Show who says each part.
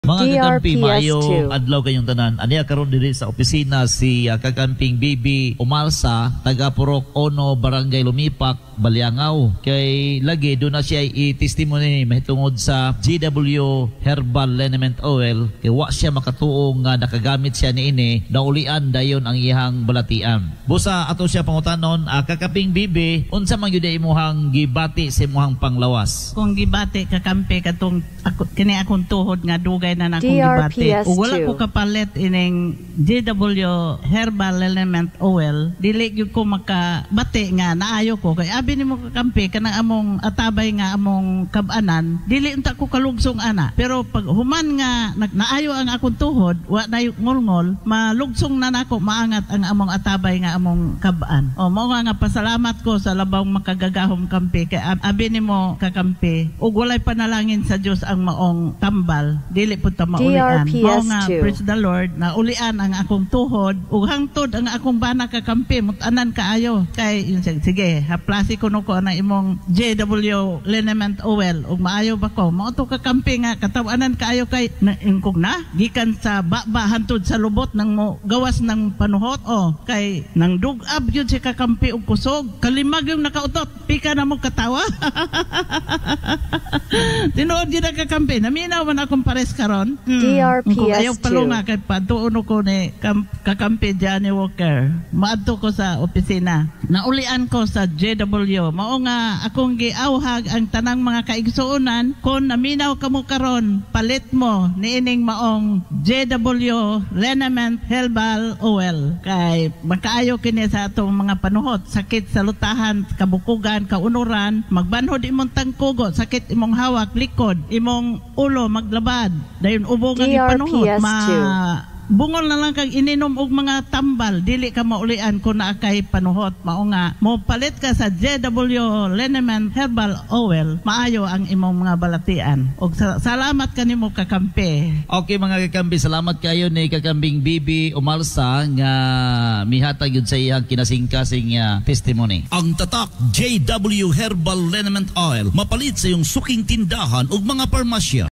Speaker 1: Mga kakampi, maayong
Speaker 2: DRPS2.
Speaker 1: adlaw kayong tanan. Aniya karon diri sa opisina si kakamping Bibi Umalsa, taga Purok Ono, Barangay Lumipak, Baliangaw. Kay lagi doon na siya i-testimony mahitungod sa GW Herbal Liniment Oil. Kay wa siya makatuong nga nakagamit siya niini, naulian dayon ang iyang balatian. Busa ato siya pangutanon, kakamping Bibi, unsa man gyud imong gibati sa imong panglawas?
Speaker 3: Kung gibati kakampi katong kini akong tuhod nga dugay na akong gibati.
Speaker 2: DRPS2.
Speaker 3: O wala ko kapalit ining GW Herbal Element Oil, dili gyud ko makabati nga naayo ko kay abi nimo kakampi kanang among atabay nga among kabanan, dili unta ko kalugsong ana. Pero pag human nga naayo ang akong tuhod, wa na ngolngol, malugsong na nako maangat ang among atabay nga among kabaan. O mao nga pasalamat ko sa labang makagagahom kampi kay abi nimo kakampi ug walay panalangin sa Dios ang maong tambal, dili pud ta maulian. Mao nga praise the Lord na ulian ang akong tuhod ug hangtod ang akong bana kakampi mutanan kaayo kay sige haplasi ko ko na imong JW Liniment Oil ug maayo ba ko mao to kakampi nga katawanan kaayo kay ingkog na gikan sa baba hantod sa lubot nang mo gawas ng panuhot kay nang dugab gyud si kakampi ug kusog kalimag yung nakautot pika na mo katawa. Tinuod gyud ang kakampi naminaw man akong pares karon.
Speaker 2: DRPS2.
Speaker 3: Ayaw palunga kay patuon ko ni kakampi Johnny Walker. Maadto ko sa opisina. Naulian ko sa JW. Mao nga akong giawhag ang tanang mga kaigsuonan kung naminaw kamo karon palit mo niining maong JW Liniment Herbal Oil kay makaayo kini sa atong mga panuhot, sakit sa lutahan, kabukugan, kaunuran, magbanhod imong tangkugo, sakit imong hawak, likod, imong ulo maglabad, dayon ubong ang panuhot, bungol na lang kag ininom og mga tambal, dili ka maulian kung naakay panuhot. Mao nga mo palit ka sa JW Liniment Herbal Oil, maayo ang imong mga balatian. Og salamat kanimo kakampi.
Speaker 1: Okay mga kakampi, salamat kayo ni kakambing Bibi Umalsa nga mihatag yun sa iyang kinasingkasing testimony.
Speaker 4: Ang tatak JW Herbal Liniment Oil mapalit sa iyong suking tindahan ug mga parmasya.